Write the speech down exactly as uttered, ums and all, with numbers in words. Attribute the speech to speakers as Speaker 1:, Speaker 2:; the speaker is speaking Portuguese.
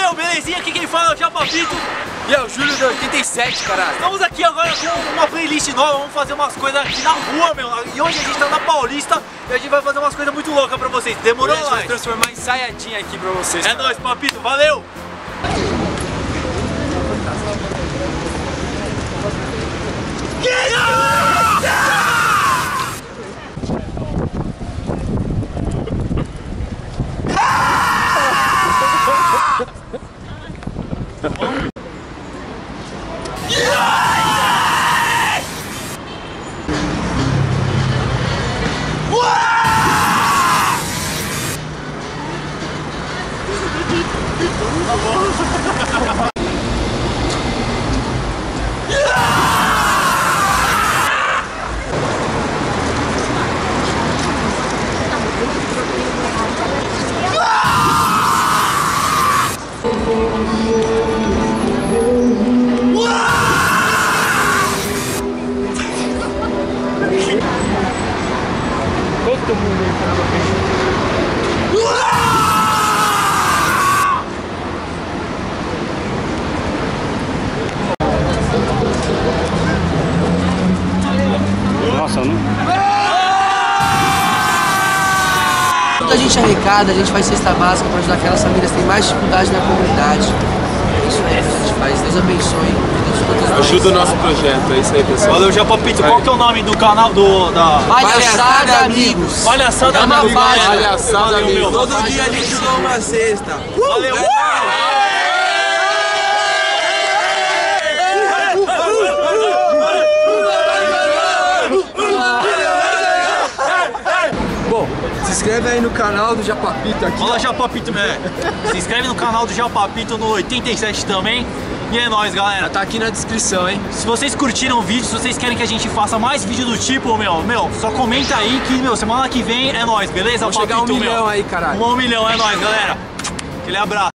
Speaker 1: Valeu, belezinha? Aqui quem fala é o Japapito.
Speaker 2: E é o Júlio do oitenta e sete, caralho.
Speaker 1: Estamos aqui agora com uma playlist nova, vamos fazer umas coisas aqui na rua, meu. E hoje a gente tá na Paulista e a gente vai fazer umas coisas muito loucas pra vocês. Demorou,
Speaker 2: a gente vai transformar em Saiyajin aqui pra vocês.
Speaker 1: É nóis, Papito, valeu!
Speaker 2: Todo mundo aí
Speaker 3: Nossa, não.
Speaker 4: Quando a gente arrecada, a gente faz cesta básica para ajudar aquelas famílias que têm mais dificuldade na comunidade. É isso aí que a gente faz. Deus abençoe. Deus
Speaker 2: ajuda o nosso projeto, é isso aí, pessoal.
Speaker 1: Valeu, Japapito. Qual que é o nome do canal do... da...
Speaker 4: Palhaçada Amigos.
Speaker 1: Palhaçada
Speaker 4: É uma
Speaker 1: Amigos.
Speaker 4: página.
Speaker 2: Palhaçada Amigos.
Speaker 4: Todo dia a gente dá uma cesta.
Speaker 1: Valeu.
Speaker 2: Bom, se inscreve aí no canal do Japapito aqui.
Speaker 1: Fala, Japapito, né? Se inscreve no canal do Japapito no oitenta e sete também. E é nóis, galera.
Speaker 2: Tá aqui na descrição, hein?
Speaker 1: Se vocês curtiram o vídeo, se vocês querem que a gente faça mais vídeo do tipo, meu, meu, só comenta aí que, meu, semana que vem é nóis, beleza?
Speaker 2: Vamos chegar a um
Speaker 1: Papito,
Speaker 2: milhão
Speaker 1: meu.
Speaker 2: aí, caralho.
Speaker 1: Um milhão, é nóis, galera. Aquele abraço.